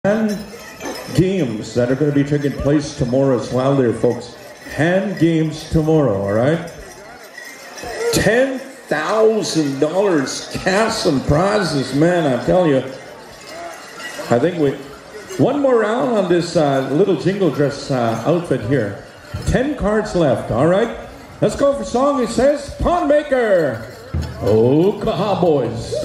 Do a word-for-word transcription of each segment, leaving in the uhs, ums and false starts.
hand games that are going to be taking place tomorrow as well there, folks. Hand games tomorrow, all right? ten thousand dollars cash and prizes, man, I'm telling you. I think we... One more round on this uh, little jingle dress uh, outfit here. Ten cards left, all right? Let's go for song. It says, Poundmaker, Ochapowace.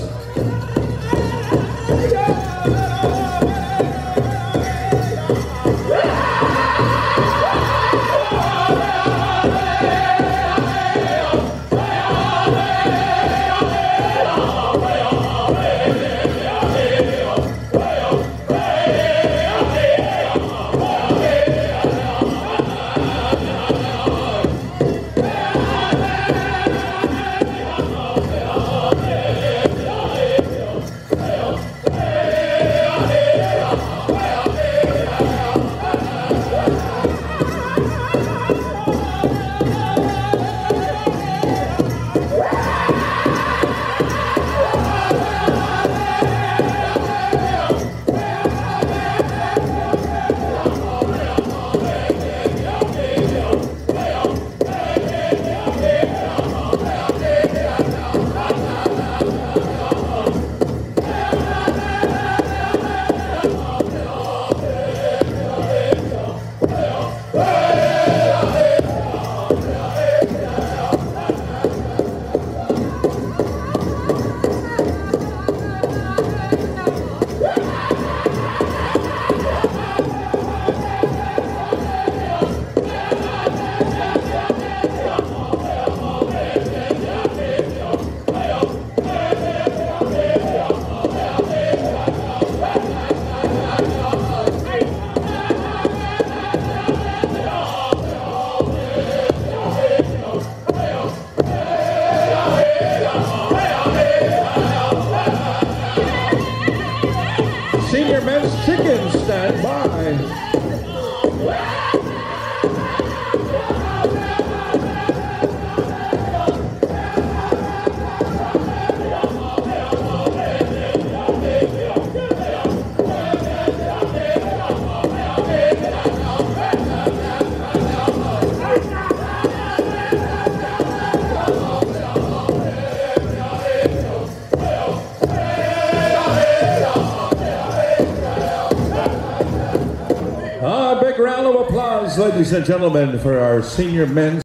Senior men's chicken, stand by. A big round of applause, ladies and gentlemen, for our senior men's